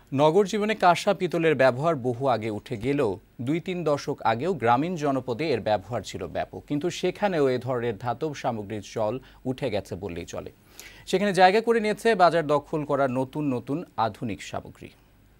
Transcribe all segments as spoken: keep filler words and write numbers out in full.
নগর জীবনে কাঁসা পিতলের ব্যবহার বহু আগে উঠে গেলেও দুই তিন দশক আগেও গ্রামীণ জনপদে এর ব্যবহার ছিল ব্যাপক, কিন্তু সেখানেও এ ধরনের ধাতব সামগ্রীর চল উঠে গেছে বললেই চলে। সেখানে জায়গা করে নিয়েছে বাজার দখল করার নতুন নতুন আধুনিক সামগ্রী।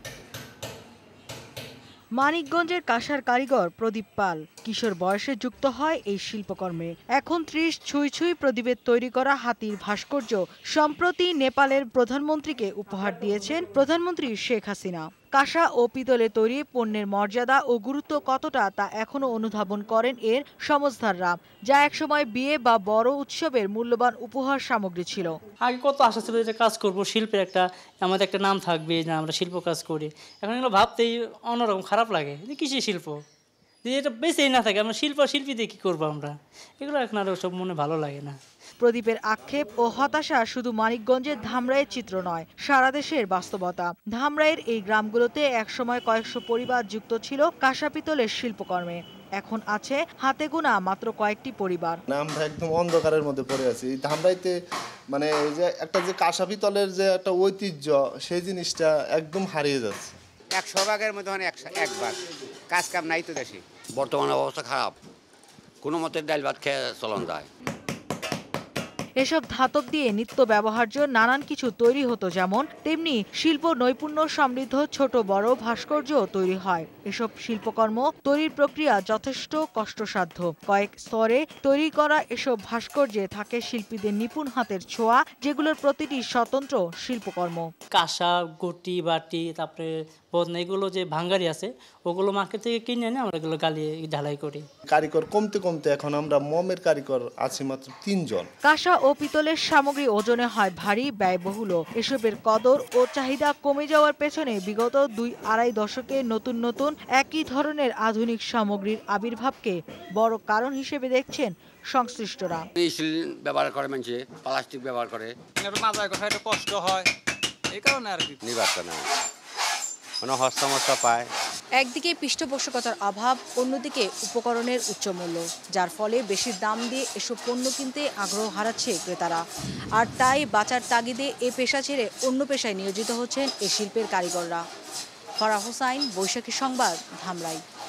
মানিকগঞ্জের কাঁসার কারিগর প্রদীপ পাল কিশোর বয়সে যুক্ত হয় এই শিল্পকর্মে। এখন ত্রিশ ছুঁই ছুঁই প্রদীপের তৈরি করা হাতির ভাস্কর্য সম্প্রতি নেপালের প্রধানমন্ত্রীকে উপহার দিয়েছেন প্রধানমন্ত্রী শেখ হাসিনা। কাঁসা ও পিতলে তৈরি পণ্যের মর্যাদা ও গুরুত্ব কতটা তা এখনো অনুধাবন করেন এর সমঝদাররা, যা একসময় বিয়ে বা বড় উৎসবের মূল্যবান উপহার সামগ্রী ছিল। আগে কত আশা ছিল যে কাজ করব, শিল্পের একটা আমাদের একটা নাম থাকবে, যে আমরা শিল্প কাজ করি। এখন এগুলো ভাবতেই অন্যরকম খারাপ লাগে যে কিসের শিল্প, যে এটা বেঁচেই না থাকে, আমরা শিল্প শিল্পী দিয়ে কী করবো আমরা, এগুলো এখন আর সব মনে ভালো লাগে না। প্রদীপের আক্ষেপ ও হতাশা শুধু মানিকগঞ্জের ধামরাইয়ের চিত্র নয়, সারা দেশের বাস্তবতা। ধামরাইয়ের এই গ্রামগুলোতে একসময় কয়েকশো পরিবার যুক্ত ছিল কাঁসা পিতলের শিল্পকর্মে। এখন আছে হাতে গোনা মাত্র কয়েকটি পরিবার। আমরা একদম অন্ধকারের মধ্যে পড়ে আছি। এই ধামরাইতে মানে এই যে একটা যে কাঁসা পিতলের যে একটা ঐতিহ্য, সেই জিনিসটা একদম হারিয়ে যাচ্ছে। একশো ভাগের মধ্যে মানে এক ভাগ কাজ কাম নাই তো দেশে। বর্তমানে অবস্থা খারাপ, কোনো মতে ডাল ভাত খেয়ে চলন যায়। এসব ধাতব দিয়ে নিত্য ব্যবহার্য নানান কিছু তৈরি হতো যেমন, তেমনি শিল্প নৈপুণ্য সমৃদ্ধ ছোট বড় ভাস্কর্য তৈরি হয়। এসব শিল্পকর্ম তৈরির প্রক্রিয়া যথেষ্ট কষ্টসাধ্য। কয়েক স্তরে তৈরি করা এসব ভাস্কর্যে থাকে শিল্পীদের নিপুণ হাতের ছোঁয়া, যেগুলোর প্রতিটি স্বতন্ত্র শিল্পকর্ম। কাঁসা, গুটি, বাটি, তারপরে বদনা, এগুলো যে ভাঙ্গারি আছে ওগুলো মার্কেট থেকে কিনে এনে আমরা এগুলো গালিয়ে ঢালাই করি। কারিগর কমতে কমতে এখন আমরা মমের কারিগর আছি মাত্র তিনজন। কাঁসা ও পিতলের সামগ্রী ওজনে হয় ভারী, ব্যয়বহুল। এসবের কদর ও চাহিদা কমে যাওয়ার পেছনে বিগত দুই আড়াই দশকে নতুন নতুন একই ধরনের আধুনিক সামগ্রীর আবির্ভাবকে বড় কারণ হিসেবে দেখছেন সংশ্লিষ্টরা। ব্যবহার করে মানুষে প্লাস্টিক ব্যবহার করে, কষ্ট হয়, এই কারণে আর কি নিবারটা না মানে হস্তমস্ত পায়। একদিকে পৃষ্ঠপোষকতার অভাব, অন্যদিকে উপকরণের উচ্চমূল্য, যার ফলে বেশি দাম দিয়ে এসব পণ্য কিনতে আগ্রহ হারাচ্ছে ক্রেতারা। আর তাই বাঁচার তাগিদে এ পেশা ছেড়ে অন্য পেশায় নিয়োজিত হচ্ছেন এ শিল্পের কারিগররা। ফারাহ হোসাইন, বৈশাখী সংবাদ, ধামরাই।